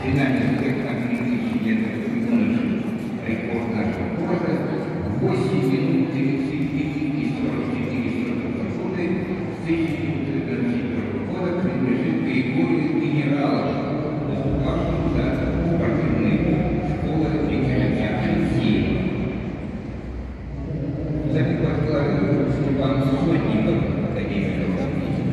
Финальный спектакль инцидентов юношей рекорд нашего города 8 минут 39 и 44 секунды с 1921 года принадлежит Григорию Генералову, выступавшему за спортивную школу Николая Алексеева. Запись возглавил Степан Сотников, академик Росмейтинга.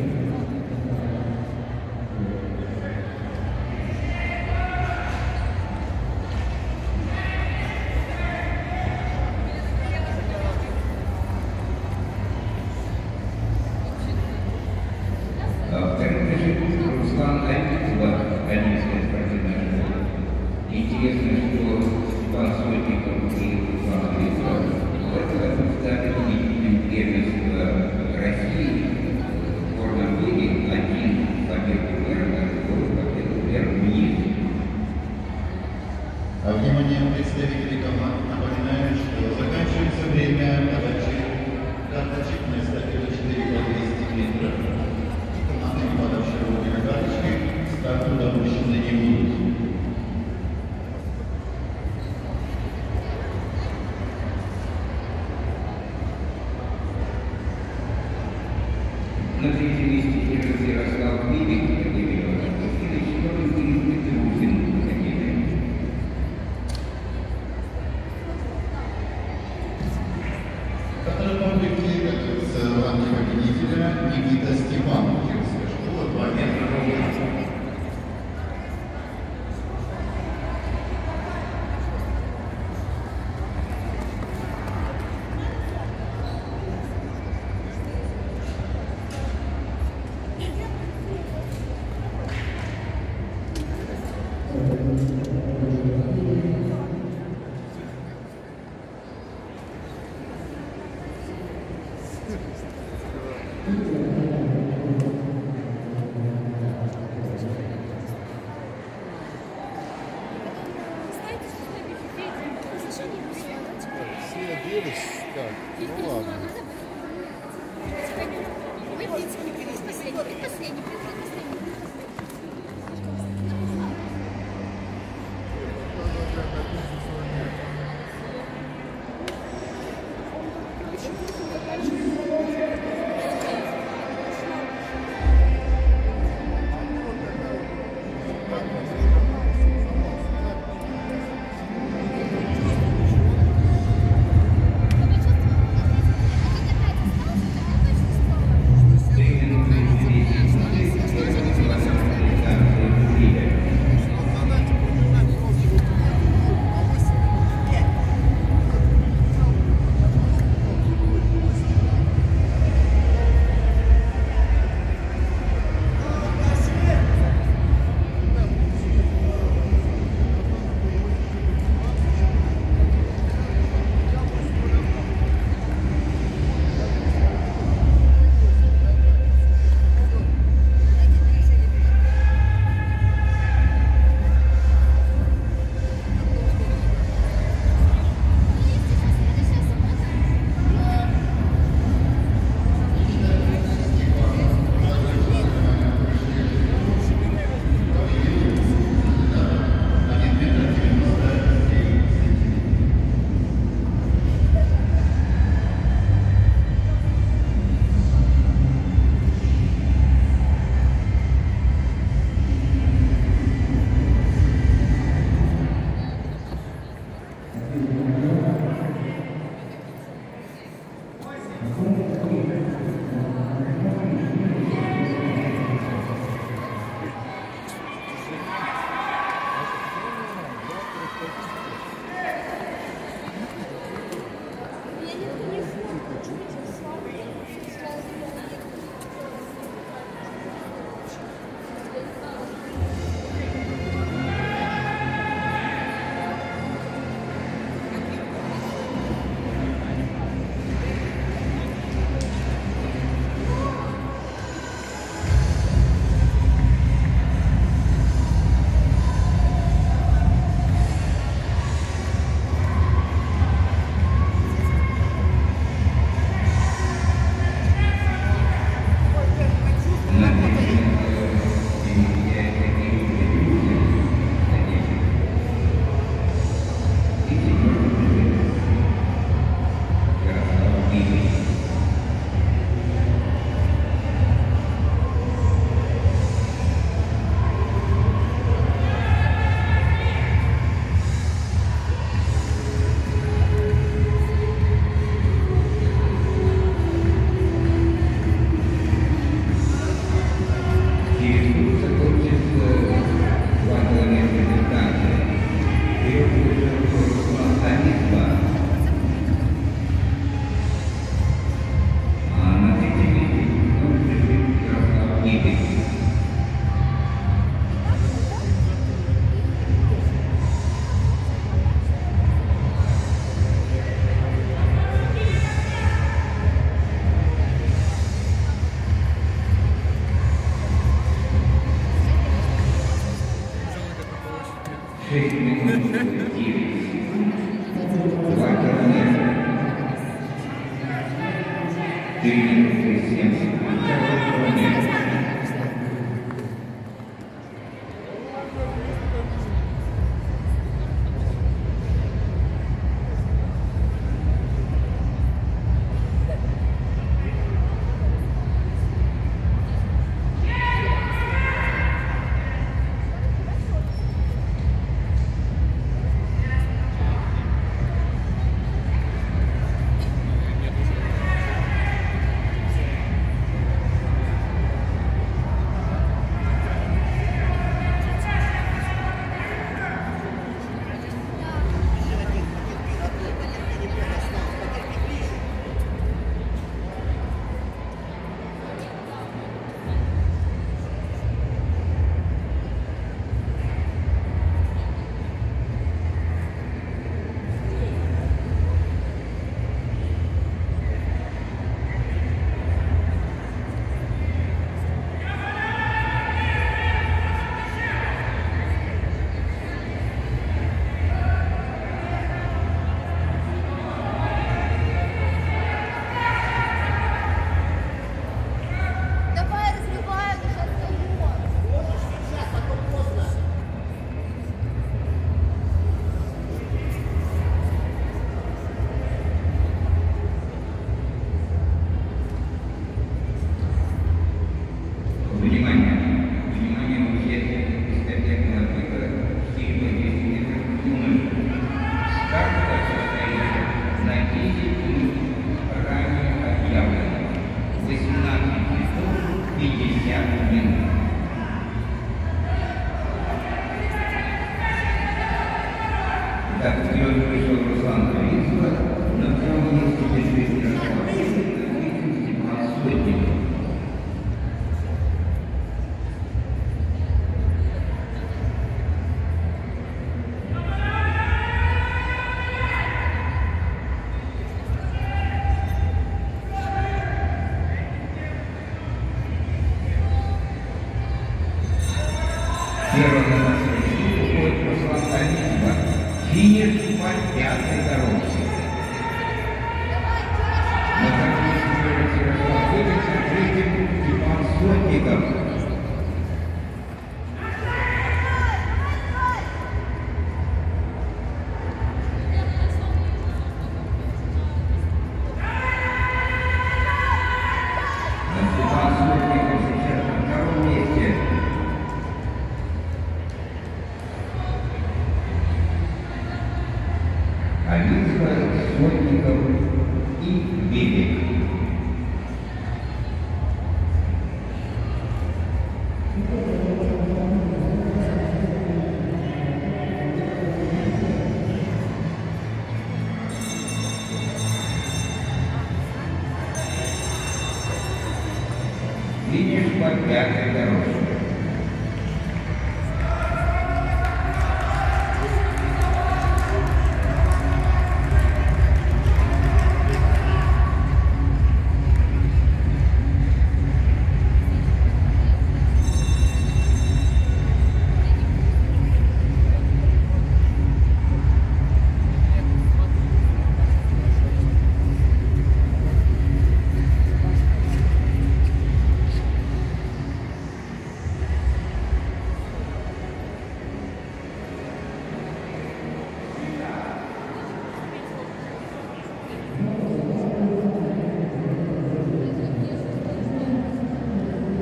Руслан Айкова, Калининская спортивная школа. Интересно, что Степан Сотников и Руслан Айкова в этом стали победителем первенства России в горном беге. Один победу мира, а другой победу мира в мире. А внимание представителей команд, напоминаю, что заканчивается время подачи карточек на эстафету 4 по 200 метров. Старту допущены не будут. На третьем месте держится Ярослав Бибик, академик Росмейтинга, и четвертый Дмитрий Петрухин, академик. Второй комплекте готовится в ранге победителя Никита Степанов, Кировская школа, 2 метра ровно. Так, ну ладно. 4 минуты 7 секунд. Так, вперед пришел Руслан Кривицкий, на втором месте Дмитрий Ярославский, Степан Сотников. Первый на нашей линии уходит Руслан Кривицкий. Финиш по пятой дорожке. На втором месте Ярослав Выгодцев, третьим Степан Сотников. Степан Сотников сейчас на втором месте. Алиса, Сотников и Белик. Финиш по пятой дорожке.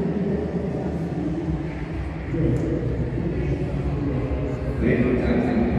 В результате